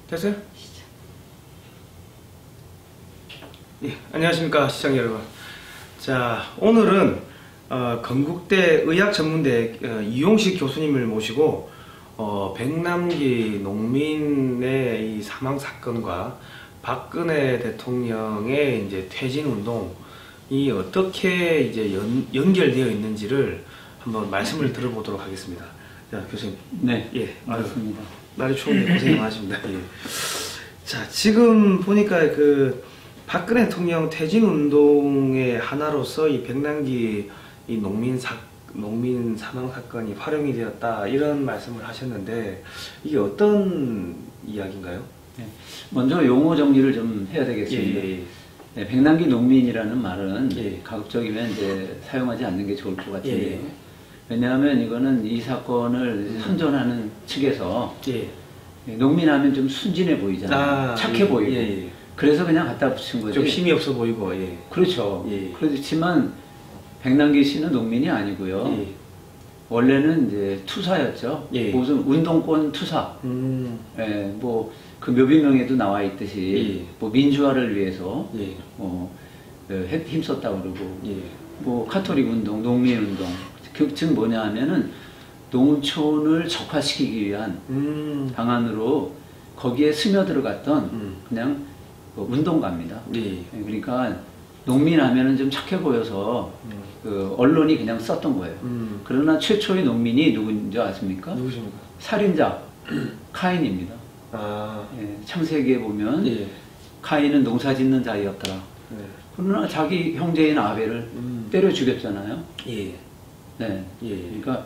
됐어요? 예, 안녕하십니까 시청자 여러분. 자, 오늘은 건국대 의학전문대 이용식 교수님을 모시고 백남기 농민의 이 사망 사건과 박근혜 대통령의 이제 퇴진 운동이 어떻게 이제 연결되어 있는지를 한번 말씀을 들어보도록 하겠습니다. 자, 교수님. 네, 예, 맞습니다. 날이 추운데 고생 많으십니다. 예. 자, 지금 보니까 그 박근혜 대통령 퇴진 운동의 하나로서 이 백남기 이 농민 사망 사건이 활용이 되었다 이런 말씀을 하셨는데 이게 어떤 이야기인가요? 네, 먼저 용어 정리를 좀 해야 되겠습니다. 예. 네, 백남기 농민이라는 말은 예. 가급적이면 이제 사용하지 않는 게 좋을 것 같은데요. 예. 왜냐하면 이거는 이 사건을 선전하는 측에서 예. 농민하면 좀 순진해 보이잖아요. 착해 보이고. 예. 그래서 그냥 갖다 붙인 거죠. 좀 힘이 없어 보이고. 예. 그렇죠. 예. 그렇지만 백남기 씨는 농민이 아니고요. 예. 원래는 이제 투사였죠. 예. 무슨 운동권 투사. 예, 뭐 그 묘비명에도 나와 있듯이 예. 뭐 민주화를 위해서 예. 힘썼다 그러고 예. 뭐 카톨릭 운동, 농민 운동. 즉 뭐냐 하면은 농촌을 적화시키기 위한 방안으로 거기에 스며들어갔던 그냥 운동가입니다. 예. 그러니까 농민 하면은 좀 착해 보여서 그 언론이 그냥 썼던 거예요. 그러나 최초의 농민이 누군지 아십니까? 누구십니까? 살인자 카인입니다. 아. 예, 창세기에 보면 예. 카인은 농사 짓는 자였더라. 네. 그러나 자기 형제인 아벨을 때려 죽였잖아요. 예. 네. 예. 그러니까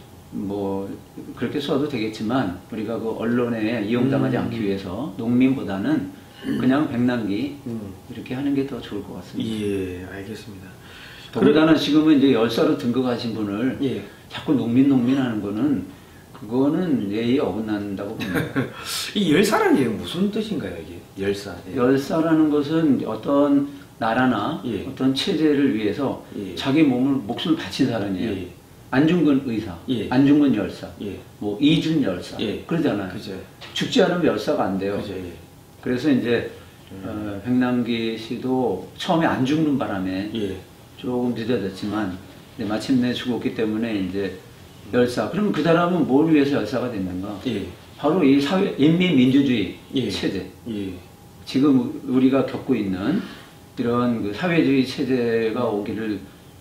뭐 그렇게 써도 되겠지만 우리가 그 언론에 이용당하지 않기 위해서 농민보다는 그냥 백남기 이렇게 하는 게 더 좋을 것 같습니다. 예, 알겠습니다. 더군다나 지금은 이제 열사로 등극하신 분을 예. 자꾸 농민 하는 거는 그거는 예의에 어긋난다고 봅니다. 이 열사라는 게 무슨 뜻인가요, 이게? 열사. 예. 열사라는 것은 어떤 나라나 예. 어떤 체제를 위해서 예. 자기 목숨을 바친 사람이에요. 예. 안중근 의사, 예. 안중근 열사, 예. 뭐 이준 열사, 예. 그러잖아요. 그죠. 죽지 않으면 열사가 안 돼요. 그죠. 예. 그래서 이제 백남기 씨도 처음에 안 죽는 바람에 예. 조금 늦어졌지만 마침내 죽었기 때문에 이제 열사. 그러면 그 사람은 뭘 위해서 열사가 됐는가? 예. 바로 이 인민민주주의 예. 체제. 예. 지금 우리가 겪고 있는 이런 그 사회주의 체제가 오는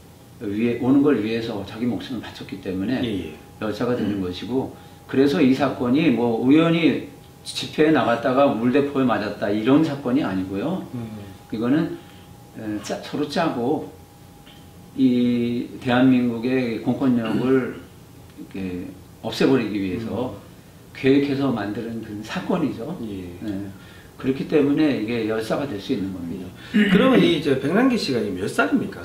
걸 위해서 자기 목숨을 바쳤기 때문에 예. 열사가 되는 것이고, 그래서 이 사건이 뭐 우연히 집회에 나갔다가 물대포에 맞았다 이런 사건이 아니고요. 이거는 서로 짜고 이 대한민국의 공권력을 이렇게 없애버리기 위해서 계획해서 만드는 그 사건이죠. 예. 네. 그렇기 때문에 이게 열사가 될 수 있는 겁니다. 그러면 이 백남기 씨가 몇 살입니까?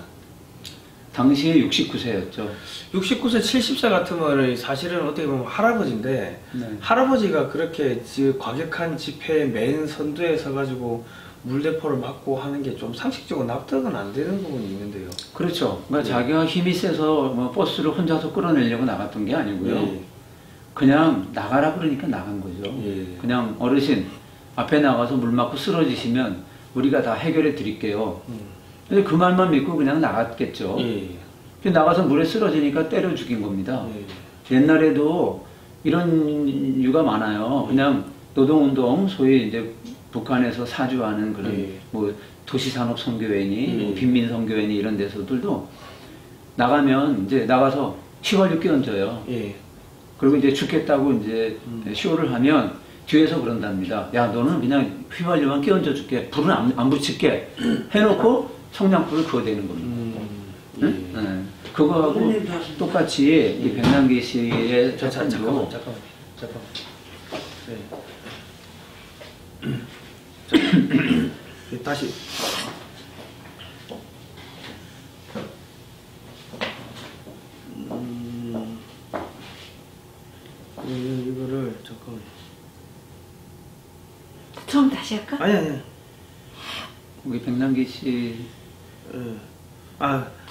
당시에 69세였죠. 69세, 70세 같으면 사실은 어떻게 보면 할아버지인데 네. 할아버지가 그렇게 과격한 집회에 맨 선두에 서가지고 물대포를 맞고 하는 게 좀 상식적으로 납득은 안 되는 부분이 있는데요. 그렇죠. 그러니까 예. 자기가 힘이 세서 뭐 버스를 혼자서 끌어내려고 나갔던 게 아니고요. 예. 그냥 나가라 그러니까 나간 거죠. 예. 그냥 어르신 앞에 나가서 물 맞고 쓰러지시면 우리가 다 해결해 드릴게요. 근데 그 말만 믿고 그냥 나갔겠죠. 예. 나가서 물에 쓰러지니까 때려 죽인 겁니다. 예. 옛날에도 이런 이유가 많아요. 그냥 노동운동, 소위 이제 북한에서 사주하는 그런 예. 뭐 도시산업선교회니, 뭐 빈민선교회니 이런 데서들도 나가면 이제 나가서 휘발유 끼얹어요. 예. 그리고 이제 죽겠다고 이제 쇼를 하면 뒤에서 그런답니다. 야, 너는 그냥 휘발유만 끼얹어 줄게. 불은 안 붙일게. 해놓고 성냥불을 그어대는 겁니다. 예. 네. 그거하고 똑같이 이 백남기 씨의 잠깐만. 네. 다시. 이거를 잠깐만. 처음 다시 할까? 아니. 우리 백남기 씨.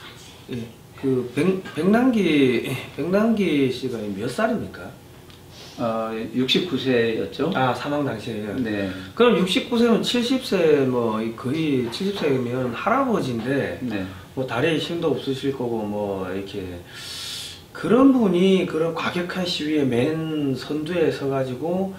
예. 그 백남기 씨가 몇 살입니까? 69세였죠. 아, 사망 당시에요. 네. 그럼 69세면 70세 뭐 거의 70세면 할아버지인데 네. 뭐 다리에 힘도 없으실 거고 뭐 이렇게 그런 분이 그런 과격한 시위에 맨 선두에 서가지고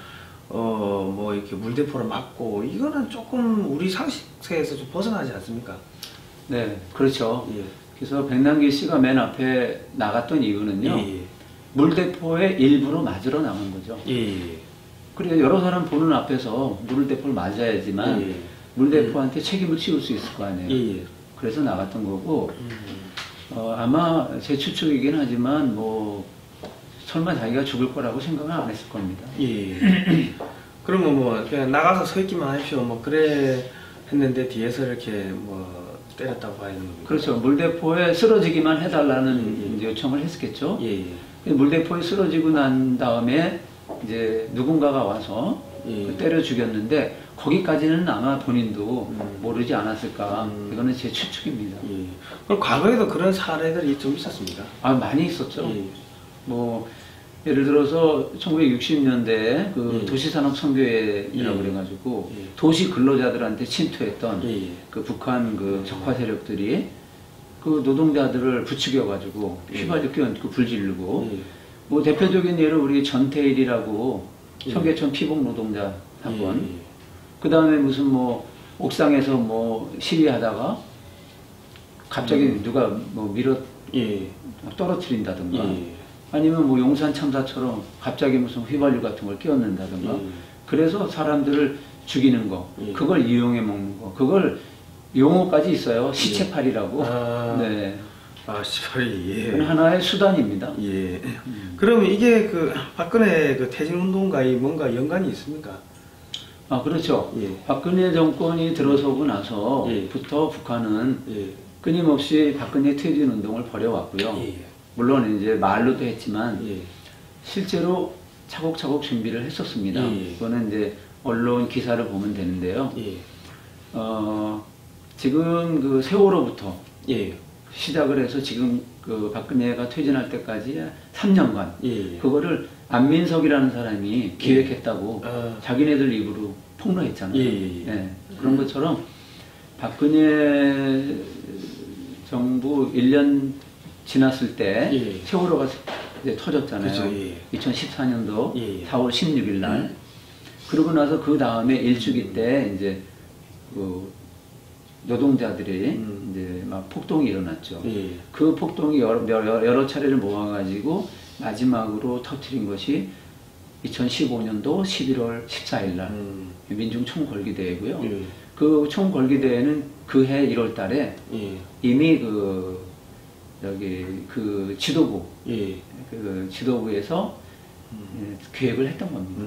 뭐 이렇게 물대포를 맞고 이거는 조금 우리 상식세에서 좀 벗어나지 않습니까? 네, 그렇죠. 예. 그래서 백남기 씨가 맨 앞에 나갔던 이유는요. 예. 물대포에 일부러 맞으러 나간 거죠. 예. 그리고 여러 사람 보는 앞에서 물대포를 맞아야지만 예. 물대포한테 책임을 지울 수 있을 거 아니에요. 예. 그래서 나갔던 거고 아마 제 추측이긴 하지만 뭐 설마 자기가 죽을 거라고 생각은 안 했을 겁니다. 예. 그러면 뭐 그냥 나가서 서 있기만 하십시오. 뭐 그래 했는데 뒤에서 이렇게 뭐 때렸다고 봐야 되는 겁니다. 그렇죠. 물대포에 쓰러지기만 해달라는 이제 요청을 했겠죠. 예. 물대포에 쓰러지고 난 다음에 이제 누군가가 와서 예. 때려 죽였는데 거기까지는 아마 본인도 모르지 않았을까. 이거는 제 추측입니다. 예. 그럼 과거에도 그런 사례들이 좀 있었습니까? 아, 많이 있었죠. 예. 뭐 예를 들어서 1960년대에 그 예. 도시산업선교회라고 예. 그래가지고 예. 도시 근로자들한테 침투했던 예. 그 북한 그 적화 세력들이 그 노동자들을 부추겨가지고 예. 휘발유 껴안고 불지르고 예. 뭐 대표적인 예로 우리 전태일이라고 예. 청계천 피복 노동자 사건. 예. 그 다음에 무슨 뭐 옥상에서 뭐 시위하다가 갑자기 누가 뭐 밀어 예. 떨어뜨린다든가 예. 아니면 뭐 용산 참사처럼 갑자기 무슨 휘발유 같은 걸 끼얹는다든가 예. 그래서 사람들을 죽이는 거 예. 그걸 이용해 먹는 거 그걸 용어까지 있어요. 시체팔이라고. 아. 네. 아, 시발이, 예. 그건 하나의 수단입니다. 예. 그러면 이게 그 박근혜 그 퇴진운동과 뭔가 연관이 있습니까? 아, 그렇죠. 예. 박근혜 정권이 들어서고 나서부터 북한은 예. 끊임없이 박근혜 퇴진 운동을 벌여왔고요. 예. 물론 이제 말로도 했지만 예. 실제로 차곡차곡 준비를 했었습니다. 예. 그거는 이제 언론 기사를 보면 되는데요. 예. 지금 그 세월호부터 예. 시작을 해서 지금 그 박근혜가 퇴진할 때까지 3년간 예. 그거를 안민석이라는 사람이 기획했다고 아. 자기네들 입으로 폭로했잖아요. 예, 예, 예. 네, 그런 것처럼 박근혜 정부 1년 지났을 때 예. 세월호가 이제 터졌잖아요. 그죠, 예. 2014년도 예, 예. 4월 16일 날. 그러고 나서 그 다음에 일주기 때 이제 그 노동자들이 이제 막 폭동이 일어났죠. 예. 그 폭동이 여러 차례를 모아가지고 마지막으로 터트린 것이 2015년도 11월 14일 날 민중 총궐기대회고요. 예. 그 총궐기대회는 그해 1월 달에 예. 이미 그 여기 그 지도부 예. 그 지도부에서 계획을 했던 겁니다.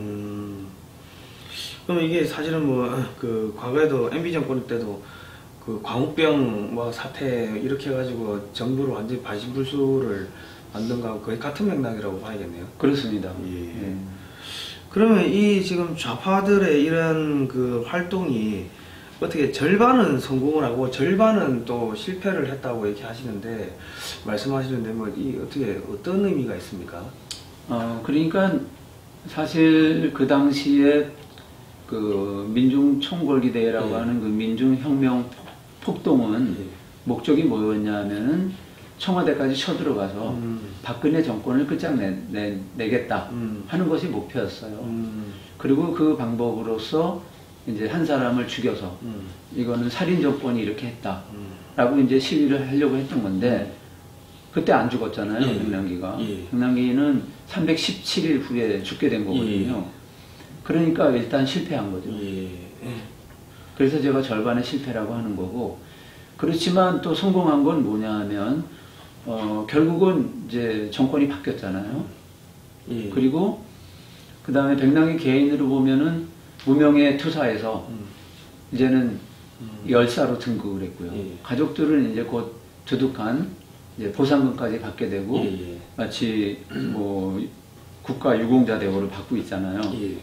그럼 이게 사실은 뭐 그 과거에도 MB 정권 때도 그 광우병 뭐 사태 이렇게 해가지고 정부를 완전히 반신불수를 만든 거하고 거의 같은 맥락이라고 봐야겠네요. 그렇습니다. 예. 예. 그러면 이 지금 좌파들의 이런 그 활동이 어떻게 절반은 성공을 하고 절반은 또 실패를 했다고 이렇게 하시는데 말씀하시는데 뭐 이 어떻게 어떤 의미가 있습니까? 그러니까 사실 그 당시에 그 민중 총궐기대회라고 예. 하는 그 민중혁명 폭동은 예. 목적이 뭐였냐면은 청와대까지 쳐들어가서 박근혜 정권을 끝장내겠다 하는 것이 목표였어요. 그리고 그 방법으로서 이제 한 사람을 죽여서 이거는 살인 정권이 이렇게 했다라고 이제 시위를 하려고 했던 건데 그때 안 죽었잖아요. 예. 백남기가. 예. 백남기는 317일 후에 죽게 된 거거든요. 그러니까 일단 실패한 거죠. 예. 그래서 제가 절반의 실패라고 하는 거고, 그렇지만 또 성공한 건 뭐냐 하면 결국은 이제 정권이 바뀌었잖아요. 예. 그리고 그 다음에 백남기 개인으로 보면은 무명의 투사에서 이제는 열사로 등극을 했고요. 예. 가족들은 이제 곧 두둑한 이제 보상금까지 받게 되고 예. 마치 뭐 국가 유공자 대우를 받고 있잖아요. 예.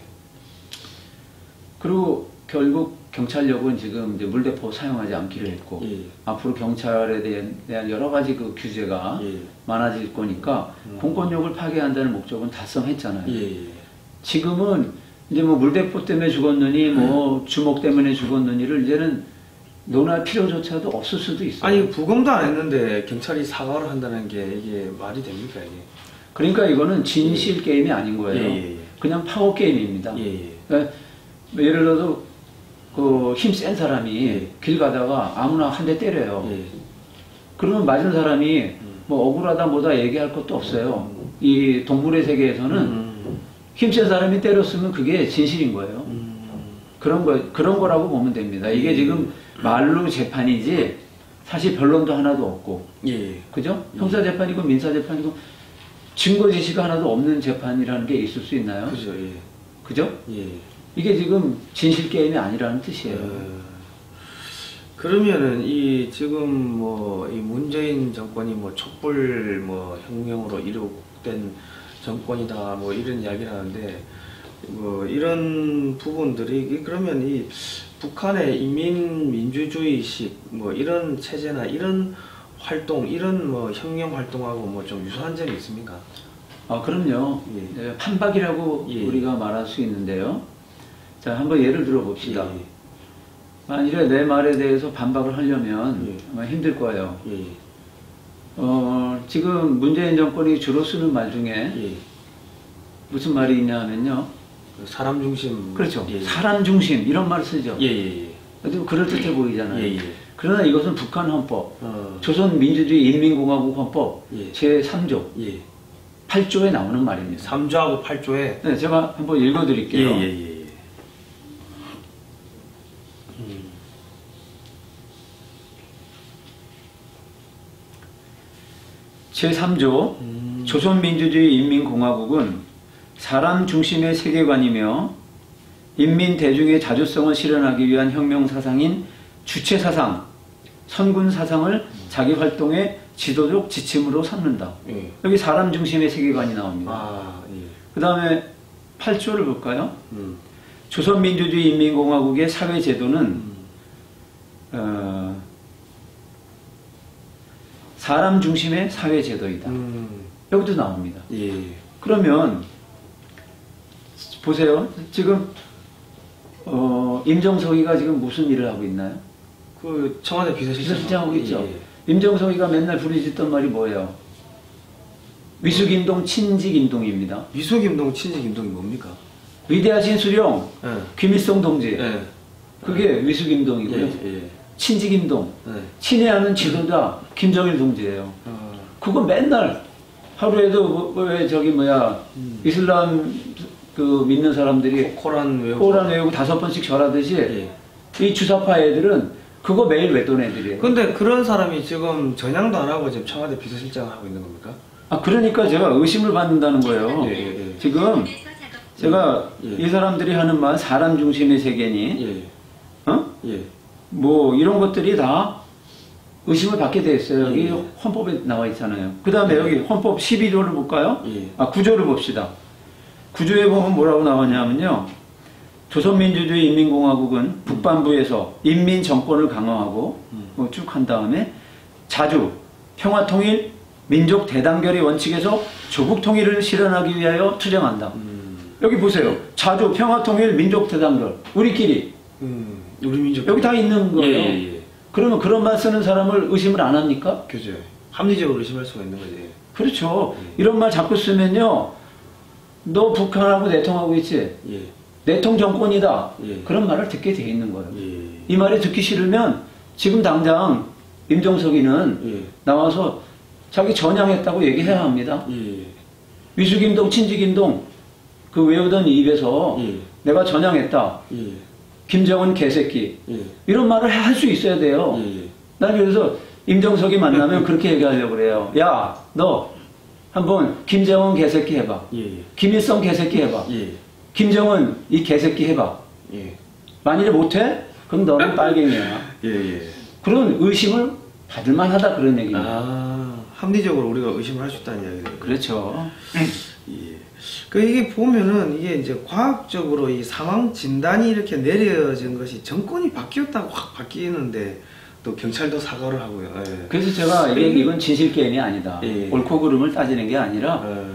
그리고 결국 경찰력은 지금 이제 물대포 사용하지 않기로 했고 예. 앞으로 경찰에 대한 여러 가지 그 규제가 예. 많아질 거니까 공권력을 파괴한다는 목적은 달성했잖아요. 예. 지금은 이제 뭐 물대포 때문에 죽었느니 뭐 주먹 때문에 죽었느니를 이제는 논할 필요조차도 없을 수도 있어요. 아니 부검도 안 했는데 경찰이 사과를 한다는 게 이게 말이 됩니까 이게? 그러니까 이거는 진실 게임이 아닌 거예요. 그냥 파워 게임입니다. 그러니까 예를 들어서 그 힘 센 사람이 길 가다가 아무나 한 대 때려요. 그러면 맞은 사람이 뭐 억울하다 뭐다 얘기할 것도 없어요. 이 동물의 세계에서는 힘센 사람이 때렸으면 그게 진실인 거예요. 그런 거라고 보면 됩니다. 이게 지금 말로 재판이지 사실 변론도 하나도 없고, 그죠? 형사 재판이고 민사 재판이고 증거 제시가 하나도 없는 재판이라는 게 있을 수 있나요? 그죠? 그죠? 이게 지금 진실 게임이 아니라는 뜻이에요. 그러면은 이 지금 뭐 이 문재인 정권이 뭐 촛불 뭐 혁명으로 이룩된 정권이다 뭐 이런 이야기를 하는데 뭐 이런 부분들이 그러면 이 북한의 인민 민주주의식 뭐 이런 체제나 이런 활동 이런 뭐 혁명 활동하고 뭐 좀 유사한 점이 있습니까? 아 그럼요. 네, 판박이라고 우리가 말할 수 있는데요. 자 한번 예를 들어 봅시다. 만일에 내 말에 대해서 반박을 하려면 아마 힘들 거예요. 지금 문재인 정권이 주로 쓰는 말 중에 무슨 말이 있냐 하면요. 사람 중심. 그렇죠. 사람 중심 이런 말을 쓰죠. 그래도 그럴듯해 보이잖아요. 그러나 이것은 북한 헌법, 조선민주주의 인민공화국 헌법 제3조, 8조에 나오는 말입니다. 3조하고 8조에? 네, 제가 한번 읽어드릴게요. 제3조 조선민주주의 인민공화국은 사람 중심의 세계관이며 인민 대중의 자주성을 실현하기 위한 혁명사상인 주체사상, 선군사상을 자기 활동의 지도적 지침으로 삼는다. 여기 사람 중심의 세계관이 나옵니다. 그 다음에 8조를 볼까요? 조선민주주의 인민공화국의 사회제도는 사람 중심의 사회제도이다. 여기도 나옵니다. 그러면 보세요. 지금 임정석이가 지금 무슨 일을 하고 있나요? 그 청와대 비서실장 하고 있죠. 임정석이가 맨날 부르짖던 말이 뭐예요? 위수김동 친직임동입니다. 위수김동 친직임동이 뭡니까? 위대하신 수령 김일성 동지. 그게 위수김동이고요. 친직임동. 친애하는 지도자 김정일 동지예요. 그거 맨날 하루에도 이슬람 그 믿는 사람들이 코란 외우고 5번씩 절하듯이 이 주사파 애들은 그거 매일 외던 애들이에요. 근데 그런 사람이 지금 전향도 안 하고 지금 청와대 비서실장을 하고 있는 겁니까? 아 그러니까 제가 의심을 받는다는 거예요. 지금 제가 이 사람들이 하는 말 사람 중심의 세계니 뭐 이런 것들이 다 의심을 받게 돼 있어요. 여기 헌법에 나와 있잖아요. 그 다음에 여기 헌법 12조를 볼까요? 9조를 봅시다. 9조에 보면 뭐라고 나왔냐면요. 조선민주주의 인민공화국은 북반부에서 인민정권을 강화하고 뭐 쭉 한 다음에 자주, 평화통일, 민족 대단결의 원칙에서 조국통일을 실현하기 위하여 투쟁한다. 여기 보세요. 자주, 평화통일, 민족 대단결. 우리끼리. 우리 민족. 여기 다 있는 거예요. 그러면 그런 말 쓰는 사람을 의심을 안 합니까? 그죠. 합리적으로 의심할 수가 있는 거지. 그렇죠. 이런 말 자꾸 쓰면요. 너 북한하고 내통하고 있지? 내통 정권이다. 그런 말을 듣게 돼 있는 거예요. 이 말이 듣기 싫으면 지금 당장 임종석이는 나와서 자기 전향했다고 얘기해야 합니다. 위수김동, 친직임동 그 외우던 입에서 내가 전향했다. 김정은 개새끼 이런 말을 할 수 있어야 돼요. 난 그래서 임종석이 만나면 그렇게 얘기하려고 그래요. 야, 너 한번 김정은 개새끼 해봐. 김일성 개새끼 해봐. 김정은 이 개새끼 해봐. 만일에 못해? 그럼 너는 빨갱이야. 그런 의심을 받을 만하다 그런 얘기입니다. 합리적으로 우리가 의심을 할 수 있다는 이야기예요. 그렇죠. 그 이게 보면은 이게 이제 과학적으로 이 상황 진단이 이렇게 내려진 것이 정권이 바뀌었다고 확 바뀌는데 또 경찰도 사과를 하고요. 그래서 제가 이건 진실 게임이 아니다. 옳고 그름을 따지는 게 아니라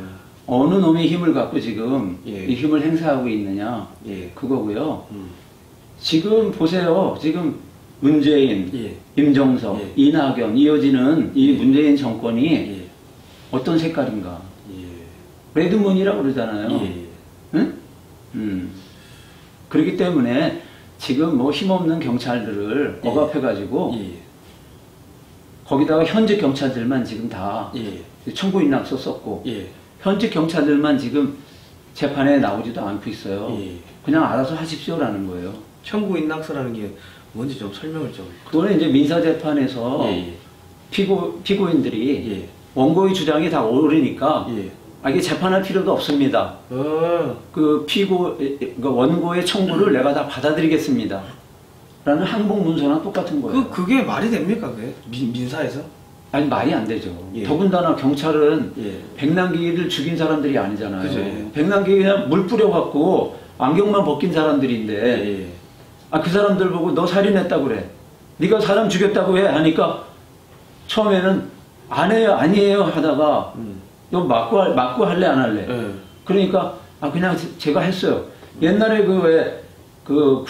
어느 놈이 힘을 갖고 지금 예. 이 힘을 행사하고 있느냐 예. 그거고요. 지금 보세요. 지금 문재인, 예. 임종석, 예. 이낙연 이어지는 이 문재인 정권이 예. 어떤 색깔인가? 예. 레드문이라고 그러잖아요. 예. 응? 그렇기 때문에 지금 뭐 힘없는 경찰들을 예. 억압해가지고 예. 거기다가 현직 경찰들만 지금 다 예. 청구인낙서 썼고 예. 현직 경찰들만 지금 재판에 나오지도 않고 있어요. 예. 그냥 알아서 하십시오라는 거예요. 청구 인낙서라는 게 뭔지 좀 설명을 좀. 그거는 이제 민사재판에서 예. 피고인들이 예. 원고의 주장이 다 옳으니까 예. 이게 재판할 필요도 없습니다. 그 원고의 청구를 내가 다 받아들이겠습니다. 라는 항복 문서랑 똑같은 거예요. 그게 말이 됩니까? 그게? 민사에서? 아니 말이 안 되죠. 예. 더군다나 경찰은 예. 백남기를 죽인 사람들이 아니잖아요. 그죠, 예. 백남기 그냥 물 뿌려갖고 안경만 벗긴 사람들인데 예. 그 사람들 보고 너 살인했다고 그래. 네가 사람 죽였다고 해 하니까 처음에는 안 해요 아니에요 하다가 너 맞고 할래 안 할래? 그러니까 그냥 제가 했어요. 옛날에 그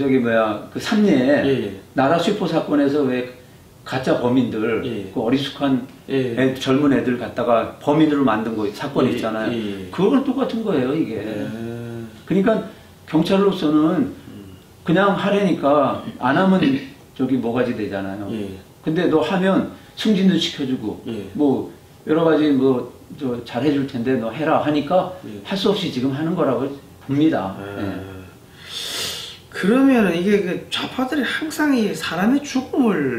삼례 나라 슈퍼 사건에서 왜 가짜 범인들 그 어리숙한 젊은 애들 갖다가 범인으로 만든 거 사건 있잖아요. 그거랑 똑같은 거예요 이게. 그러니까 경찰로서는 그냥 하려니까 안 하면 뭐가지 되잖아요. 근데 너 하면 승진도 시켜주고 뭐 여러 가지 잘해줄 텐데 너 해라 하니까 할 수 없이 지금 하는 거라고 봅니다. 그러면 이게 그 좌파들이 항상 이 사람의 죽음을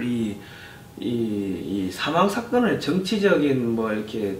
이 사망 사건을 정치적인 뭐 이렇게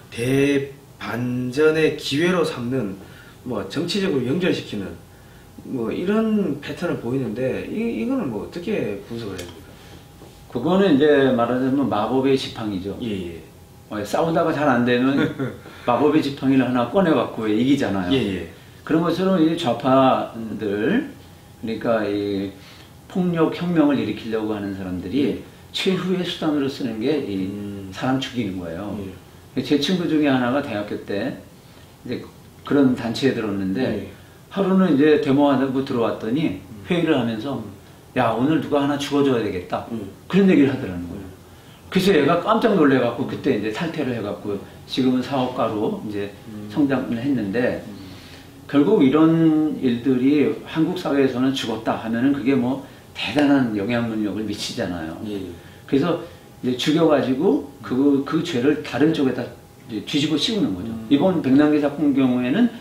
대반전의 기회로 삼는 뭐 정치적으로 연결시키는 뭐 이런 패턴을 보이는데 이거는 뭐 어떻게 분석을 해야 됩니까? 그거는 이제 말하자면 마법의 지팡이죠. 예. 싸우다가 잘 안 되면 마법의 지팡이를 하나 꺼내갖고 이기잖아요. 그런 것처럼 이 좌파들, 그러니까 이 폭력 혁명을 일으키려고 하는 사람들이 최후의 수단으로 쓰는 게 이 사람 죽이는 거예요. 제 친구 중에 하나가 대학교 때 이제 그런 단체에 들었는데 하루는 이제 데모하고 들어왔더니 회의를 하면서 야 오늘 누가 하나 죽어줘야 되겠다 그런 얘기를 하더라는 거예요. 그래서 얘가 깜짝 놀래갖고 그때 이제 탈퇴를 해갖고 지금은 사업가로 이제 성장을 했는데 결국 이런 일들이 한국 사회에서는 죽었다 하면은 그게 뭐 대단한 영향력을 미치잖아요. 그래서 이제 죽여가지고 그 죄를 다른 쪽에다 이제 뒤집어 씌우는 거죠. 이번 백남기 사건 경우에는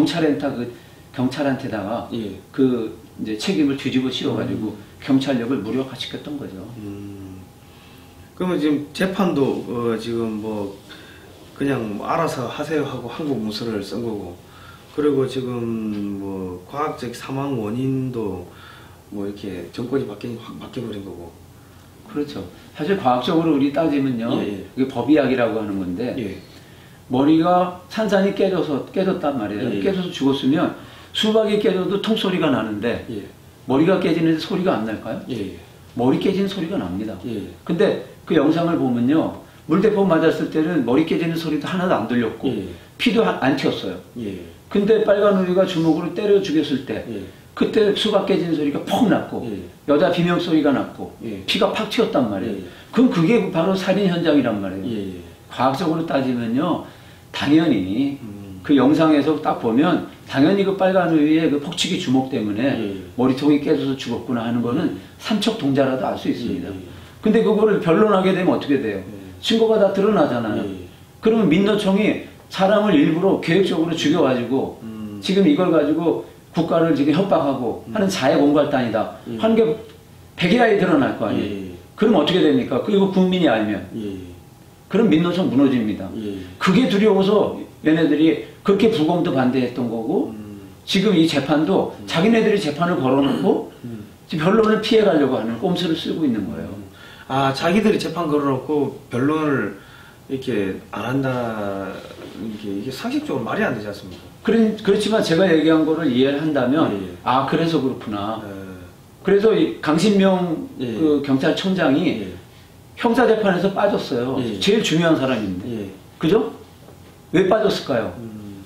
경찰한테다가 그 이제 책임을 뒤집어 씌워가지고 경찰력을 무력화시켰던 거죠. 그러면 지금 재판도 지금 뭐 그냥 뭐 알아서 하세요 하고 한국 문서를 쓴 거고, 그리고 지금 뭐 과학적 사망 원인도 뭐 이렇게 정권이 확 바뀌어버린 거고. 그렇죠. 사실 과학적으로 우리 따지면요, 이게 법의학이라고 하는 건데 머리가 산산이 깨졌단 말이에요. 깨져서 죽었으면 수박이 깨져도 통소리가 나는데 머리가 깨지는데 소리가 안 날까요? 머리 깨지는 소리가 납니다. 근데 그 영상을 보면요, 물대포 맞았을 때는 머리 깨지는 소리도 하나도 안 들렸고 피도 안 튀었어요. 근데 빨간 우리가 주먹으로 때려 죽였을 때 그때 수박 깨지는 소리가 퍽 났고 여자 비명 소리가 났고 피가 팍 튀었단 말이에요. 그럼 그게 바로 살인 현장이란 말이에요. 과학적으로 따지면요, 당연히 그 영상에서 딱 보면 당연히 그 빨간 우유의 그 폭치기 주먹 때문에 머리통이 깨져서 죽었구나 하는 거는 삼척 동자라도 알 수 있습니다. 근데 그거를 변론하게 되면 어떻게 돼요? 증거가 다 드러나잖아요. 그러면 민노총이 사람을 일부러 계획적으로 죽여가지고 지금 이걸 가지고 국가를 지금 협박하고 하는 자해 공갈단이다 하는 게 백일하에 드러날 거 아니에요. 그럼 어떻게 됩니까? 그리고 국민이 알면 그럼 민노총 무너집니다. 그게 두려워서 얘네들이 그렇게 불공도 반대했던 거고 지금 이 재판도 자기네들이 재판을 걸어놓고 변론을 피해가려고 하는 꼼수를 쓰고 있는 거예요. 자기들이 재판 걸어놓고 변론을 이렇게 안 한다, 이게 상식적으로 말이 안 되지 않습니까? 그렇지만 제가 얘기한 거를 이해를 한다면 그래서 그렇구나. 그래서 이 강신명 그 경찰청장이 형사재판에서 빠졌어요. 제일 중요한 사람인데. 그죠? 왜 빠졌을까요?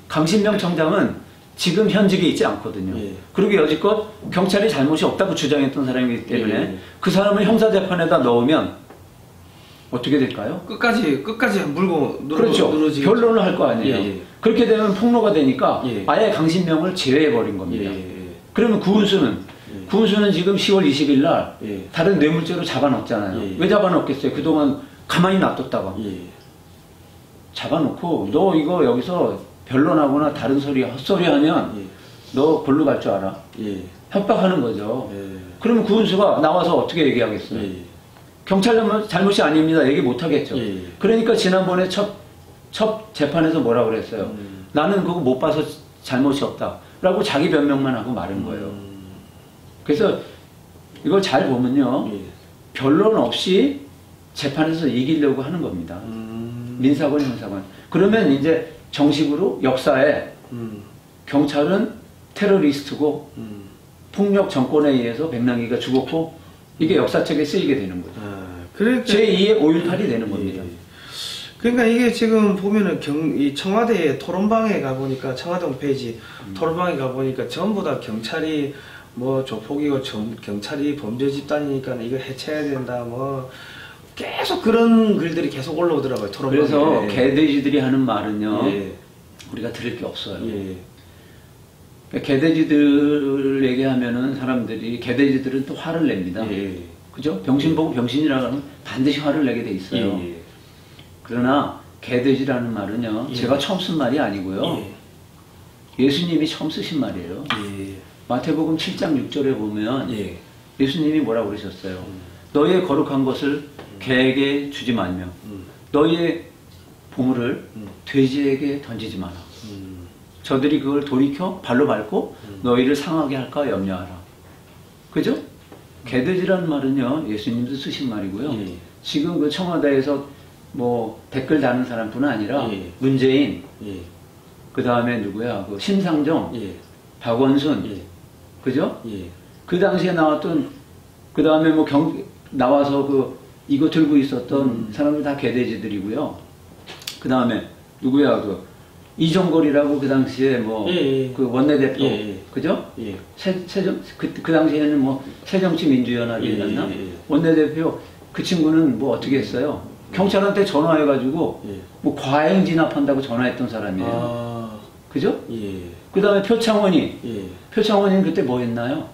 강신명 청장은 지금 현직에 있지 않거든요. 예. 그리고 여지껏 경찰이 잘못이 없다고 주장했던 사람이기 때문에 예. 그 사람을 형사재판에다 넣으면 어떻게 될까요? 끝까지 물고 그렇죠. 늘어지겠죠. 변론을 할 거 아니에요. 예. 그렇게 되면 폭로가 되니까 예. 아예 강신명을 제외해버린 겁니다. 예. 그러면 구은수는 지금 10월 20일 날 예. 다른 뇌물죄로 잡아놓잖아요. 예. 왜 잡아놓겠어요? 그동안 가만히 놔뒀다가. 예. 잡아놓고 너 이거 여기서 변론하거나 다른 소리 헛소리 하면 예. 너 골로 갈 줄 알아. 예. 협박하는 거죠. 예. 그러면 구은수가 나와서 어떻게 얘기하겠어요? 예. 경찰 잘못이 아닙니다. 얘기 못 하겠죠. 예. 그러니까 지난번에 첫 재판에서 뭐라 그랬어요? 나는 그거 못 봐서 잘못이 없다. 라고 자기 변명만 하고 마른 거예요. 그래서 이걸 잘 보면요. 예. 변론 없이 재판에서 이기려고 하는 겁니다. 민사건, 형사건. 그러면 이제 정식으로 역사에 경찰은 테러리스트고 폭력 정권에 의해서 백남기가 죽었고 이게 역사책에 쓰이게 되는 거죠. 그러니까 제2의 5.18이 되는 겁니다. 그러니까 이게 지금 보면은 이 청와대 토론방에 가보니까 청와대 홈페이지 토론방에 가보니까 전부 다 경찰이 뭐 조폭이고 경찰이 범죄 집단이니까 이거 해체해야 된다 뭐 계속 그런 글들이 계속 올라오더라고요. 토론방에. 그래서 개돼지들이 하는 말은요. 예. 우리가 들을 게 없어요. 예. 그러니까 개돼지들 얘기하면은 사람들이 개돼지들은 또 화를 냅니다. 예. 그죠? 병신 보고 병신이라고 하면 반드시 화를 내게 돼 있어요. 예. 그러나 개돼지라는 말은요. 예. 제가 처음 쓴 말이 아니고요. 예수님이 처음 쓰신 말이에요. 예. 마태복음 7장 6절에 보면 예. 예수님이 뭐라고 그러셨어요? 너희의 거룩한 것을 개에게 주지 말며 너희의 보물을 돼지에게 던지지 마라. 저들이 그걸 돌이켜 발로 밟고 너희를 상하게 할까 염려하라. 그죠? 개돼지라는 말은요. 예수님도 쓰신 말이고요. 예. 지금 그 청와대에서 뭐 댓글 다는 사람뿐 아니라 예. 문재인, 예. 그 다음에 누구야? 그 심상정, 예. 박원순, 예. 그죠? 예. 그 당시에 나왔던, 그 다음에 뭐 나와서 이거 들고 있었던 사람들 다 개돼지들이고요. 그 다음에 누구야? 그 이종걸이라고 그 당시에 뭐 예. 그 원내대표, 예. 그죠? 예. 그 당시에는 뭐 새정치민주연합이었나? 예. 원내대표 그 친구는 뭐 어떻게 했어요? 경찰한테 전화해가지고 예. 뭐 과잉 진압한다고 전화했던 사람이에요. 아. 그죠? 예. 그 다음에 표창원이 예. 표창원이는 그때 뭐 했나요?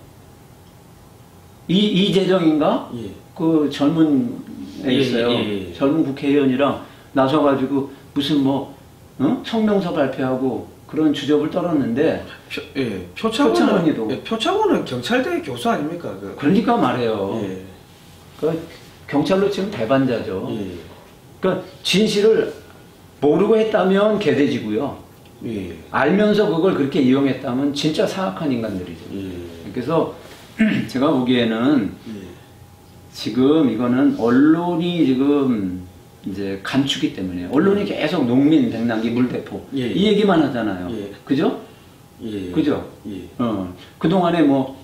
이재정인가? 예. 그 젊은 애 예, 있어요. 예. 젊은 국회의원이랑 나서가지고 무슨 뭐 성명서 발표하고 그런 주접을 떨었는데 표창원이도. 표창원은 경찰대 교수 아닙니까? 그러니까 말해요. 예. 그 경찰로 치면 대반자죠. 예. 그러니까 진실을 모르고 했다면 개돼지고요. 예. 알면서 그걸 그렇게 이용했다면 진짜 사악한 인간들이죠. 예. 그래서 제가 보기에는 예. 지금 이거는 언론이 지금 이제 감추기 때문에 언론이 계속 농민, 백남기, 물대포 예. 이 얘기만 하잖아요. 예. 그죠? 예. 그죠? 예. 그동안에 뭐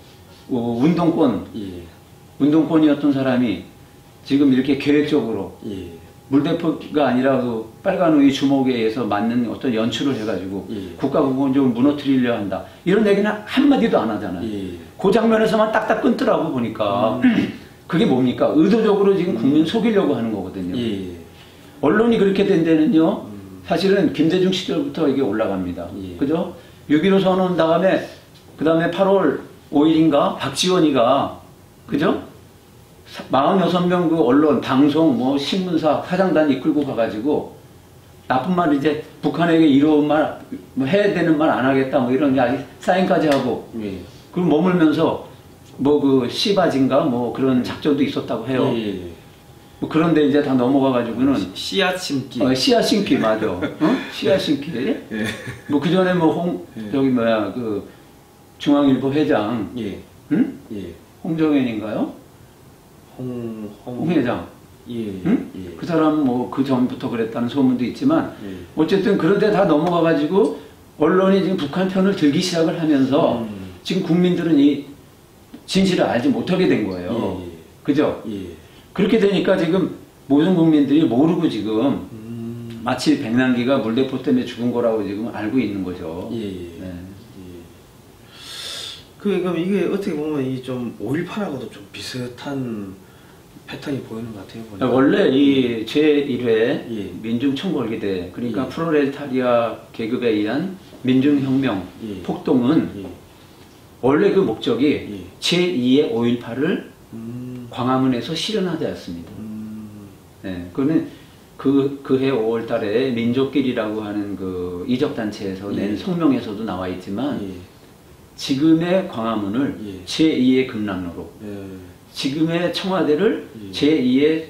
운동권이었던 사람이 지금 이렇게 계획적으로 예. 물대포가 아니라 그 빨간 우유 주먹에 의해서 맞는 어떤 연출을 해가지고 예. 국가공권력을 무너뜨리려 한다. 이런 얘기는 한마디도 안 하잖아요. 예. 그 장면에서만 딱딱 끊더라고 보니까 그게 뭡니까? 의도적으로 지금 국민 속이려고 하는 거거든요. 예. 언론이 그렇게 된 데는요. 사실은 김대중 시절부터 이게 올라갑니다. 예. 그죠? 6.15 선언 다음에 그 다음에 8월 5일인가 박지원이가 그죠? 46명 그 언론, 방송, 뭐 신문사, 사장단 이끌고 가가지고 나쁜 말 이제 북한에게 이로운 말, 뭐 해야 되는 말 안 하겠다 뭐 이런 사인까지 하고 예. 그리고 머물면서 뭐 그 씨바진가 뭐 그런 작전도 있었다고 해요. 예. 뭐 그런데 이제 다 넘어가가지고는 씨앗 심기. 씨앗 심기 맞아. 씨앗 심기. 예. 뭐 그 전에 뭐 저기 뭐야 그 중앙일보 회장, 예. 응? 예. 홍정현인가요? 홍 회장. 예. 응? 예. 그 사람 뭐 그 전부터 그랬다는 소문도 있지만 예. 어쨌든 그런데 다 넘어가가지고 언론이 지금 북한 편을 들기 시작을 하면서 지금 국민들은 이 진실을 알지 못하게 된 거예요. 예. 그죠? 예. 그렇게 되니까 지금 모든 국민들이 모르고 지금 마치 백남기가 물대포 때문에 죽은 거라고 지금 알고 있는 거죠. 예. 네. 예. 그럼 이게 어떻게 보면 이 좀 5.18하고도 좀 비슷한 패턴이 보이는 것 같아요. 보니까. 원래 이 제1회 예. 민중총궐기대, 그러니까 예. 프로레타리아 계급에 의한 민중혁명 예. 폭동은 예. 원래 그 목적이 예. 제2의 5.18을 음. 광화문에서 실현하자였습니다. 네, 그거는 그해 5월 달에 민족길이라고 하는 그 이적단체에서 낸 예. 성명에서도 나와 있지만 예. 지금의 광화문을 예. 제2의 금락로로, 예. 지금의 청와대를 예. 제2의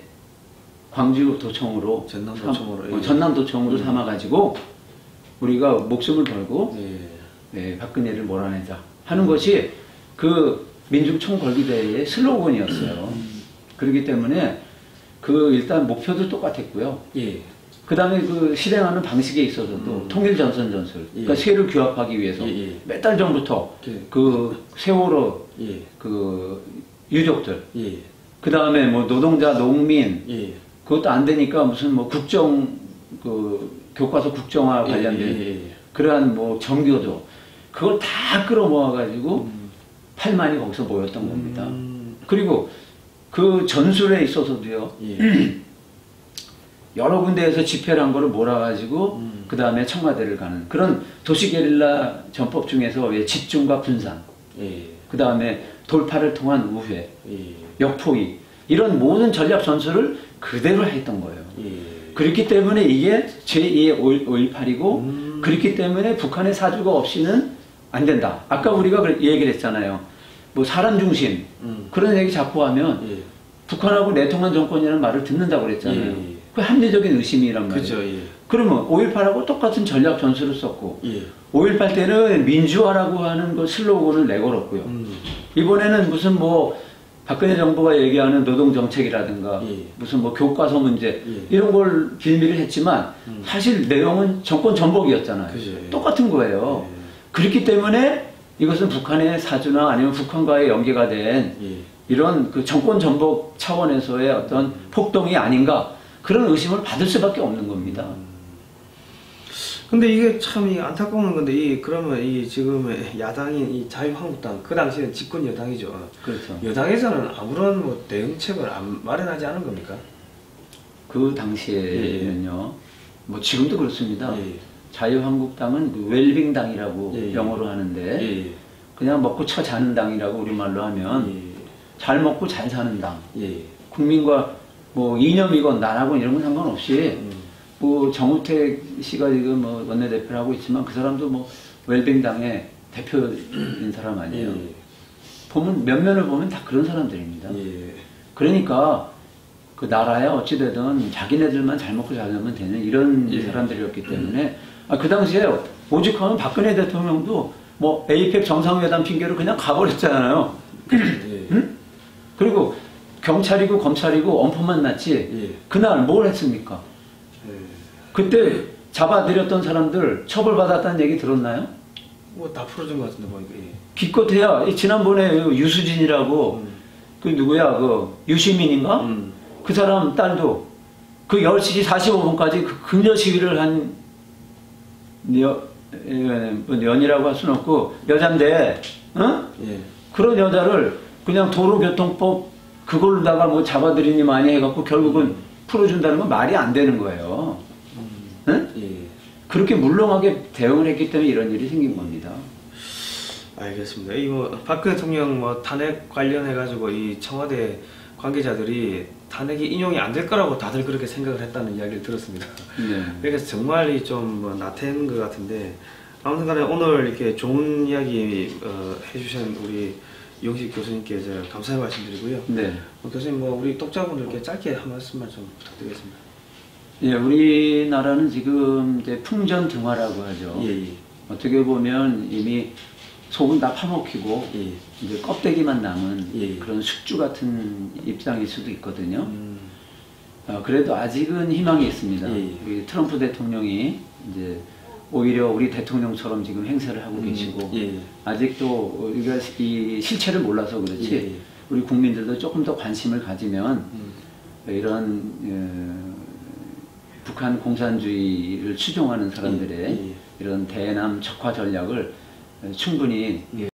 광주도청으로, 전남도청으로, 예. 전남도청으로 예. 삼아가지고 우리가 목숨을 걸고 예. 박근혜를 몰아내자 하는 것이 그 민중총궐기대의 슬로건이었어요. 그렇기 때문에 그 일단 목표도 똑같았고요. 예. 그 다음에 그 실행하는 방식에 있어서도 통일전선전술, 그러니까 예. 세를 규합하기 위해서 예, 예. 몇 달 전부터 예. 그 세월호 예. 그 유족들, 예. 그 다음에 뭐 노동자, 농민, 예. 그것도 안 되니까 무슨 뭐 국정 그 교과서 국정화 관련된 예. 그러한 뭐 정교조, 그걸 다 끌어모아가지고 8만이 거기서 모였던 겁니다. 그리고 그 전술에 있어서도요, 예. 여러 군데에서 집회를 한 거를 몰아가지고 그 다음에 청와대를 가는 그런 도시게릴라 전법 중에서 왜 집중과 분산, 예. 그 다음에 돌파를 통한 우회, 예. 역포위, 이런 모든 전략 전술을 그대로 했던 거예요. 예. 그렇기 때문에 이게 제2의 5.18이고 그렇기 때문에 북한의 사주가 없이는 안 된다. 아까 우리가 얘기를 했잖아요. 뭐 사람 중심 그런 얘기 자꾸 하면 예. 북한하고 내통한 정권이라는 말을 듣는다고 그랬잖아요. 예. 그 합리적인 의심이란 말이에요. 그죠. 예. 그러면 5.18하고 똑같은 전략 전술을 썼고 예. 5.18 때는 민주화라고 하는 그 슬로건을 내걸었고요. 이번에는 무슨 뭐 박근혜 정부가 얘기하는 노동정책이라든가 예. 무슨 뭐 교과서 문제 예. 이런 걸 빌미를 했지만 사실 내용은 정권 전복이었잖아요. 그죠. 똑같은 거예요. 예. 그렇기 때문에 이것은 북한의 사주나 아니면 북한과의 연계가 된 예. 이런 그 정권 전복 차원에서의 어떤 폭동이 아닌가 그런 의심을 받을 수밖에 없는 겁니다. 근데 이게 참 안타까운 건데 그러면 지금 야당인 자유한국당 그 당시에는 집권 여당이죠. 그렇죠. 여당에서는 아무런 뭐 대응책을 안 마련하지 않은 겁니까? 그 당시에는요. 뭐 지금도 그렇습니다. 예. 자유한국당은 그 웰빙당이라고 예. 영어로 하는데 예. 그냥 먹고 쳐 자는 당이라고 우리말로 하면 예. 잘 먹고 잘 사는 당. 예. 국민과 뭐 이념이건 나라건 이런 건 상관없이 뭐 정우택 씨가 지금 뭐 원내대표를 하고 있지만 그 사람도 뭐 웰빙당의 대표인 사람 아니에요. 예. 보면 면면을 보면 다 그런 사람들입니다. 예. 그러니까 그 나라에 어찌되든 자기네들만 잘 먹고 잘 살면 되는 이런 예. 사람들이었기 때문에 그 당시에 오죽하면 박근혜 대통령도 뭐 에이펙 정상회담 핑계로 그냥 가버렸잖아요. 예. 응? 그리고 경찰이고 검찰이고 엄포만 났지 예. 그날 뭘 했습니까? 예. 그때 잡아들였던 사람들 처벌받았다는 얘기 들었나요? 뭐 다 풀어준 것 같은데 보니까. 예. 기껏해야 지난번에 유수진이라고 그 누구야 그 유시민인가? 그 사람 딸도 그 10시 45분까지 그 금저 시위를 한 연이라고 할 수는 없고 여잔데 예. 그런 여자를 그냥 도로교통법 그걸로다가 뭐 잡아들이니 많이 해갖고 결국은 풀어준다는 건 말이 안 되는 거예요. 응? 예. 그렇게 물렁하게 대응을 했기 때문에 이런 일이 생긴 겁니다. 알겠습니다. 뭐 박근혜 대통령 뭐 탄핵 관련해 가지고 이 청와대 관계자들이 탄핵이 인용이 안 될 거라고 다들 그렇게 생각을 했다는 이야기를 들었습니다. 네. 그래서 정말 좀뭐 나태한 것 같은데 아무튼간에 오늘 이렇게 좋은 이야기 해주신 우리 이용식 교수님께 제가 감사의 말씀드리고요. 네. 교수님 뭐 우리 독자분들께 짧게 한 말씀만 좀 부탁드리겠습니다. 예, 우리나라는 지금 이제 풍전등화라고 하죠. 예, 예. 어떻게 보면 이미 속은 다 파먹히고 예. 이제 껍데기만 남은 예. 그런 숙주 같은 입장일 수도 있거든요. 그래도 아직은 희망이 있습니다. 예. 우리 트럼프 대통령이 이제 오히려 우리 대통령처럼 지금 행세를 하고 계시고 예. 아직도 우리가 이 실체를 몰라서 그렇지 예. 우리 국민들도 조금 더 관심을 가지면 이런 북한 공산주의를 추종하는 사람들의 예, 예. 이런 대남 적화 전략을 충분히